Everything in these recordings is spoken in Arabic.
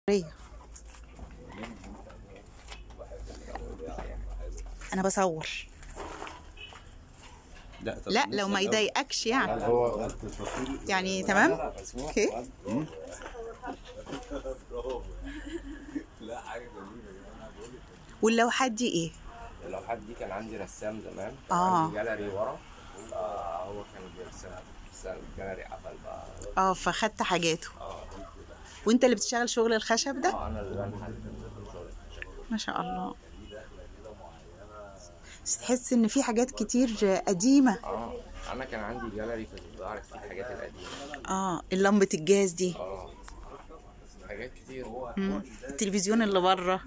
انا بصور. لا لو ما يضايقكش يعني. يعني تمام اوكي. واللوحات دي ايه؟ اللوحات دي كان عندي رسام زمان، كان عندي جاليري ورا، فهو كان بيرسمها بس الجاليري قفل بقى. فخدت حاجاته. وانت اللي بتشتغل شغل الخشب ده؟ انا اللي بنحل شغل. ما شاء الله. بس تحس ان في حاجات كتير قديمه. انا كان عندي جاليري كنت بعرض فيه الحاجات القديمه. اللمبه الجاز دي. حاجات كتير. التلفزيون اللي بره.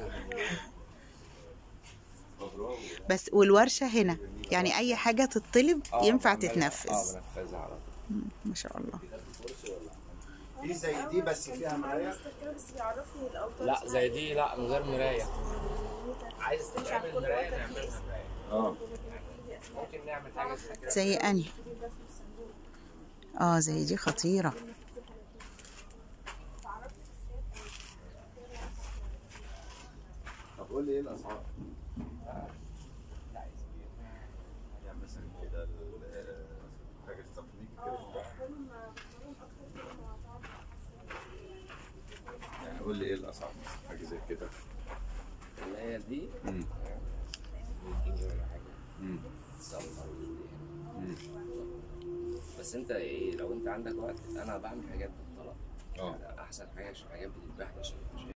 بس والورشه هنا يعني اي حاجه تطلب ينفع تتنفذ. بنفذها على طول. ما شاء الله. دي زي دي بس فيها مرايه. لا زي دي لا، من غير مرايه. عايز تعمل مرايه نعملها مرايه. ممكن نعمل حاجه زي انهي؟ زي دي خطيره. طب قول لي ايه الاسعار؟ يعني مثلا كده حاجه التقنيك كده. يعني قول لي ايه الاسعار حاجه زي كده اللي هي دي. بس انت ايه، لو انت عندك وقت انا بعمل حاجات بالطلب. احسن حاجه عشان حاجات بتتباع عشان